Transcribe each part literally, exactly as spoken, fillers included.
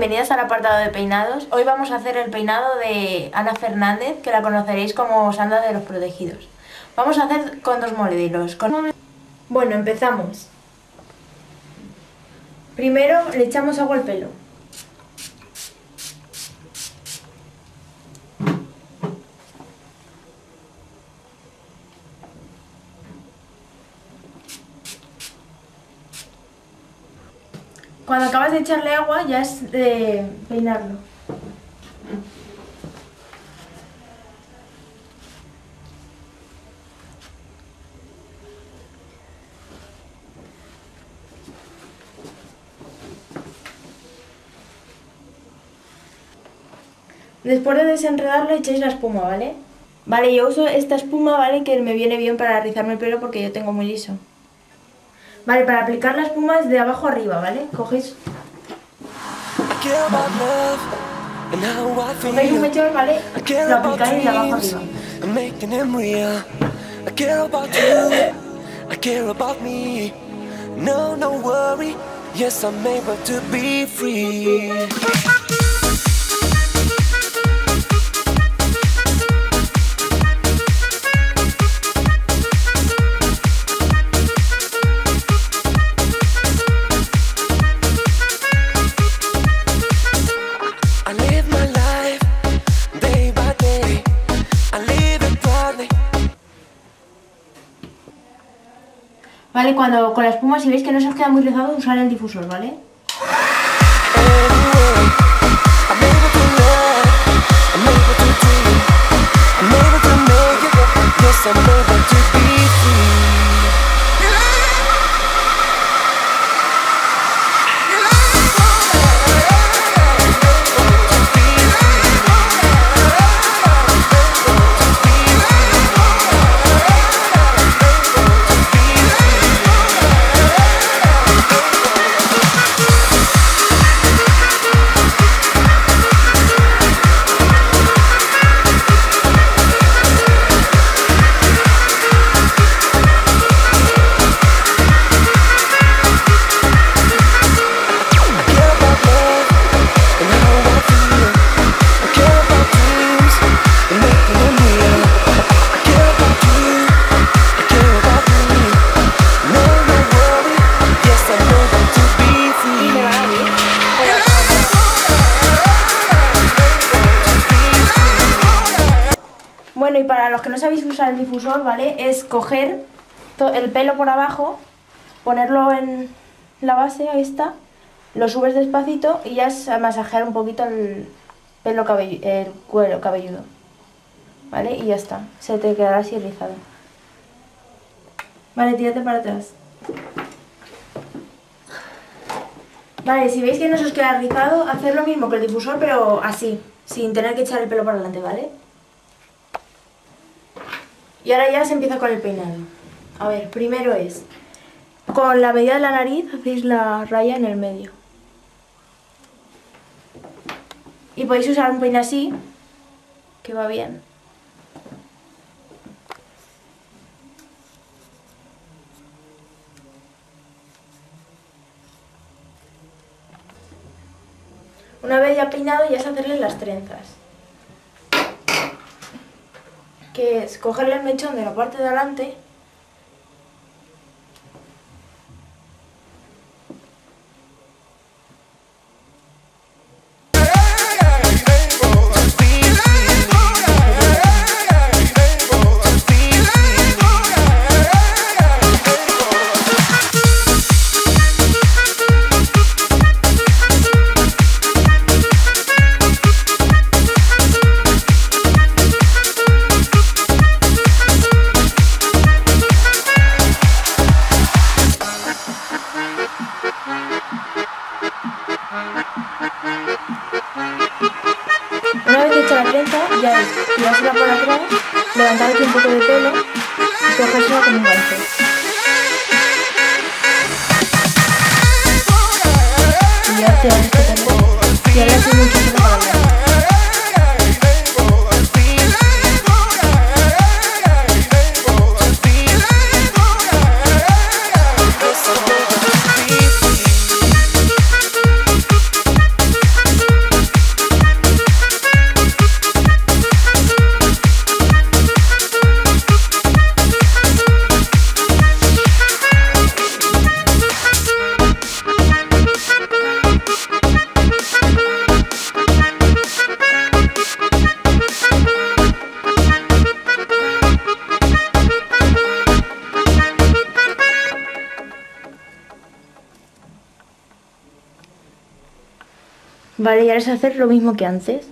bienvenidas al apartado de peinados. Hoy vamos a hacer el peinado de Ana Fernández, que la conoceréis como Sandra de los Protegidos. Vamos a hacer con dos modelos. Con... Bueno, empezamos. Primero le echamos agua al pelo. Cuando acabas de echarle agua ya es de peinarlo. Después de desenredarlo echáis la espuma, ¿vale? Vale, yo uso esta espuma, ¿vale? Que me viene bien para rizarme el pelo porque yo tengo muy liso. Vale, para aplicar la espuma es de abajo arriba, ¿vale? Cogéis... Cogéis un mechón, ¿vale? Lo aplicáis de abajo arriba. Vale, cuando con la espuma, si veis que no se os queda muy rizado, usar el difusor, ¿vale? Bueno, y para los que no sabéis usar el difusor, ¿vale? Es coger el pelo por abajo, ponerlo en la base, ahí está, lo subes despacito y ya es a masajear un poquito el pelo cabelludo, el cuero cabelludo, ¿vale? Y ya está, se te quedará así rizado. Vale, tírate para atrás. Vale, si veis que no se os queda rizado, haced lo mismo que el difusor, pero así, sin tener que echar el pelo para adelante, ¿vale? Y ahora ya se empieza con el peinado. A ver, primero es, con la medida de la nariz hacéis la raya en el medio. Y podéis usar un peine así, que va bien. Una vez ya peinado ya es hacerle las trenzas. Que es cogerle el mechón de la parte de delante ya es tirársela por atrás, levantar aquí un poco de pelo y cogérsela como un gancho. Y ya te haces que también. Y ahora sí mucho pelo para atrás. Vale, y ahora es hacer lo mismo que antes.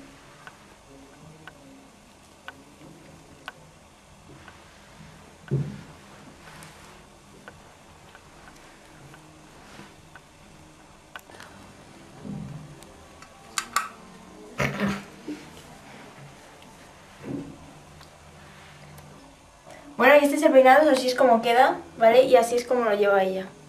Bueno, y este es el peinado, así es como queda, ¿vale? Y así es como lo lleva ella.